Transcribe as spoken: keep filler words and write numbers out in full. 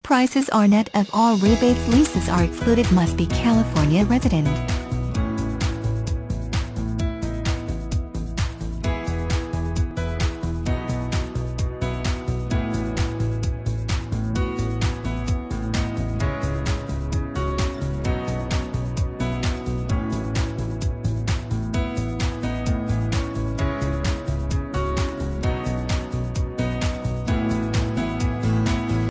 prices are net of all rebates. Leases are excluded. Must be California resident.